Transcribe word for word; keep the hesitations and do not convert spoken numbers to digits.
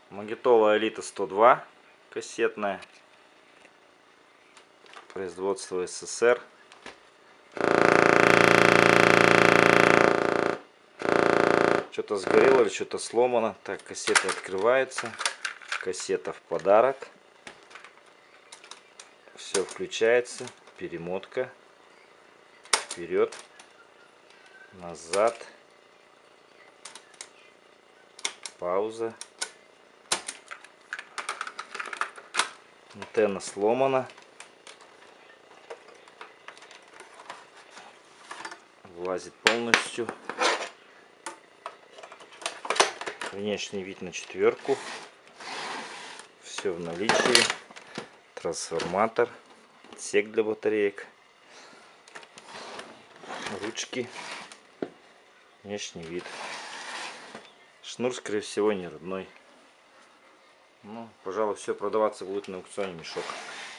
Магнитола Элита сто два кассетная. Производство СССР. Что-то сгорело или что-то сломано. Так, кассета открывается. Кассета в подарок. Все включается. Перемотка. Вперед. Назад. Пауза. Антенна сломана. Влазит полностью. Внешний вид на четверку. Все в наличии. Трансформатор. Отсек для батареек. Ручки. Внешний вид. Шнур, скорее всего, не родной. Ну, пожалуй, все продаваться будет на аукционе мешок.